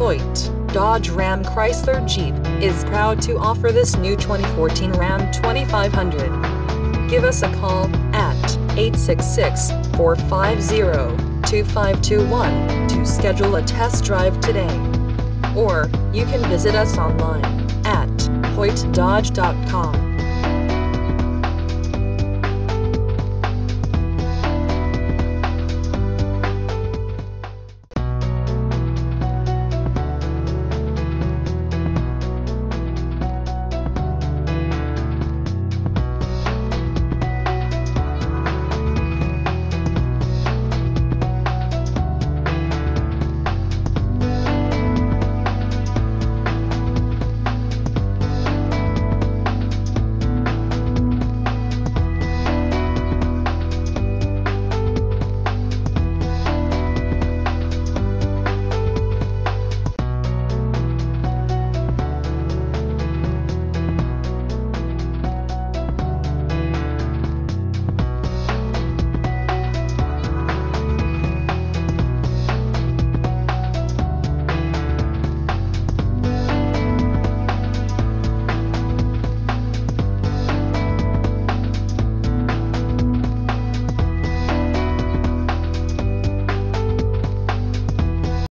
Hoyte, Dodge Ram Chrysler Jeep, is proud to offer this new 2014 Ram 2500. Give us a call at 866-450-2521 to schedule a test drive today. Or, you can visit us online at hoytedodge.com.